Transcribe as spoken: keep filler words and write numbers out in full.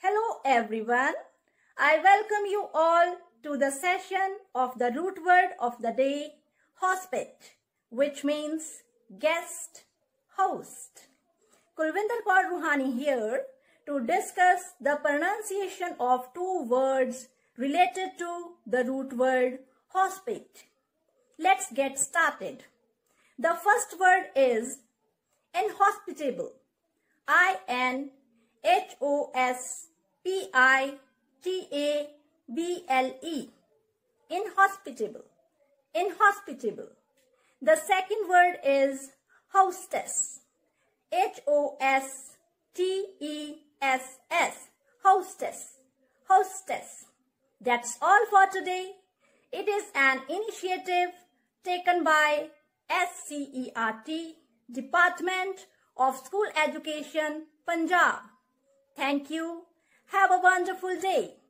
Hello everyone. I welcome you all to the session of the root word of the day, hospit, which means guest, host. Kulvinder Kaur Ruhani here to discuss the pronunciation of two words related to the root word hospit. Let's get started. The first word is inhospitable. I N H O S P I T A B L E. Inhospitable. Inhospitable. The second word is hostess. H O S T E S S. Hostess. Hostess. That's all for today. It is an initiative taken by S C E R T, Department of School Education, Punjab. Thank you. Have a wonderful day.